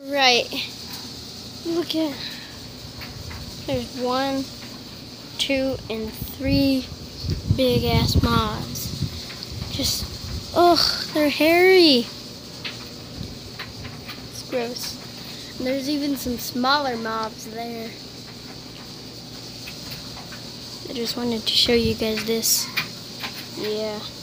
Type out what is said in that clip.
Right. Look at. There's 1, 2, and 3 big ass moths. Just, ugh, they're hairy. It's gross. And there's even some smaller mobs there. I just wanted to show you guys this. Yeah.